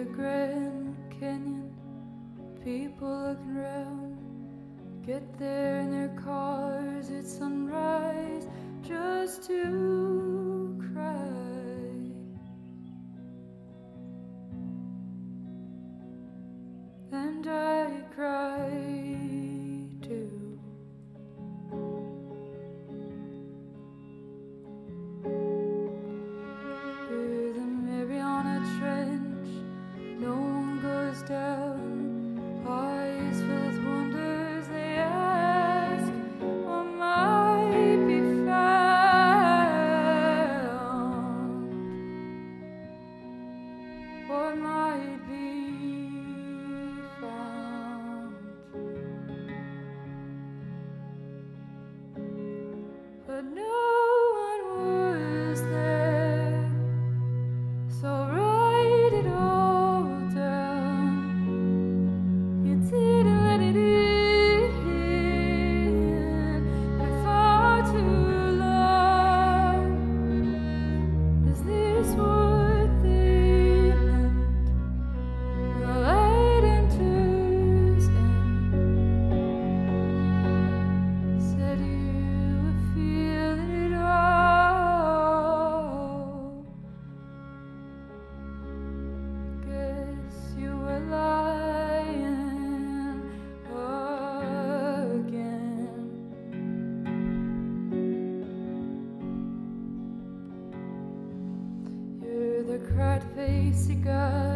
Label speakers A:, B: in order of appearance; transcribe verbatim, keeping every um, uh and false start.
A: the Grand Canyon, people looking around, get there in their cars at sunrise just to cry. And I cry too. Hear the Mariana Trench, no one goes down, eyes filled with wonders, they ask what might be found, what might be found. But no one was there, so write it all down. You didn't let it in for far too long. Is this what they meant? The light enters in. Said you were feeling it all. Guess you were lying again. You're the cried face you got